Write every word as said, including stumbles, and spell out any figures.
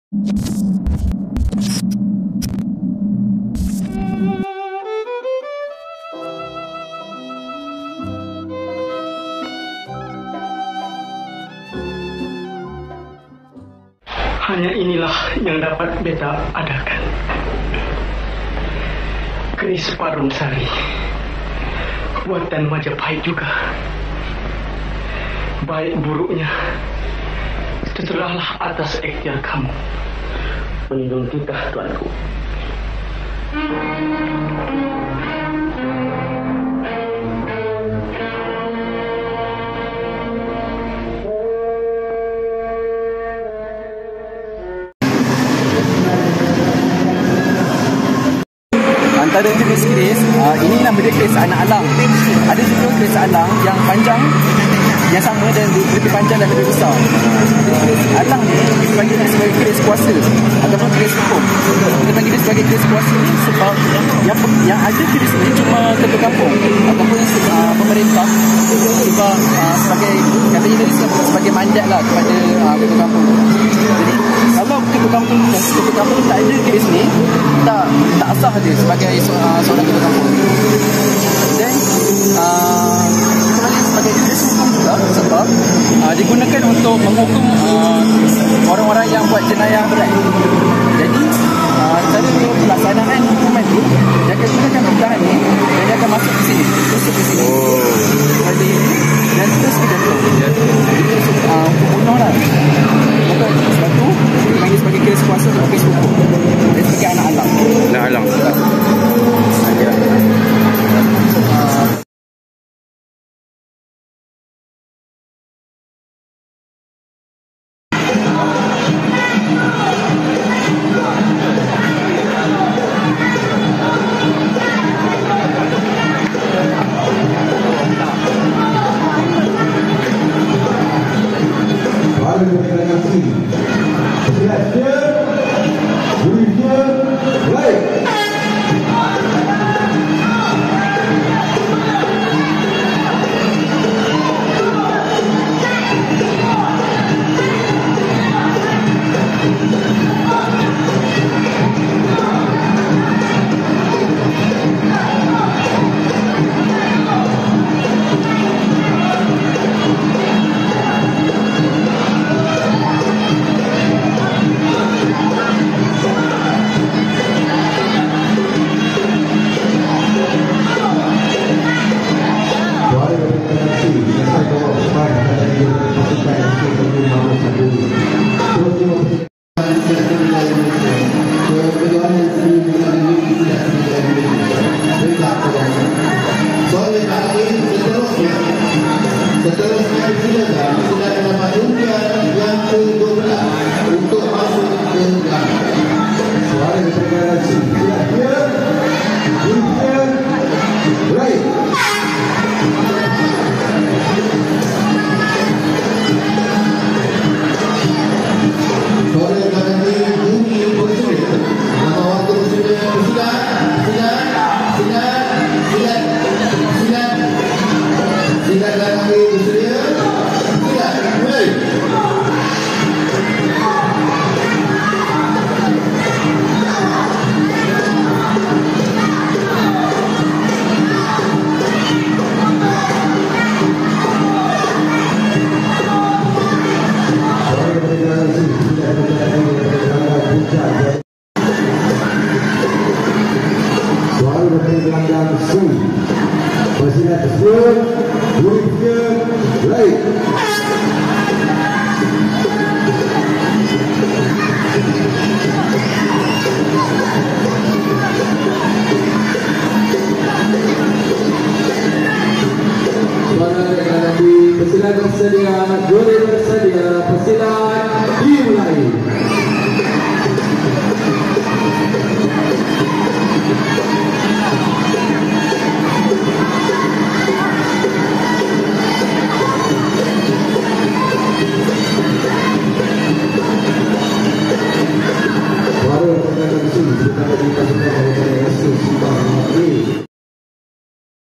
Hanya inilah yang dapat beta adakan. Keris Parung Sari, buatan Majapahit juga. Baik buruknya, terserahlah atas ikhtiar kamu. Pelindung kita, tuanku. Antara keris-keris, uh, ini nama dia keris anak alang. Ada juga keris alang yang panjang, yang sama dan lebih panjang dan lebih besar. Keris alang ni dipanggil sebagai keris kuasa ataupun keris hukum. Kita panggil dia sebagai keris kuasa ni sebab yang yang ada keris ni cuma ketua kampung ataupun uh, pemerintah, sebab uh, sebagai katanya tadi sebagai mandat lah kepada uh, ketua kampung. Jadi kalau ketua kampung ketua kampung tak ada keris ni, tak tak sah dia sebagai uh, seorang ketua kampung. Dan uh, kita panggil sebagai keris hukum juga sebab uh, digunakan untuk menghukum uh, orang-orang yang buat jenayah berat. Jadi uh, cara pelaksanaan hukuman tu, dia akan gunakan pecahan ni dan dia akan masuk ke sini, tusuk ke sini, seperti ini, dan terus ke jantung. Itu uh, bunuh lah. Maka sebab tu dipanggil sebagai keris kuasa atau keris hukum dan sebagai anak alang. Anak alang. Ya.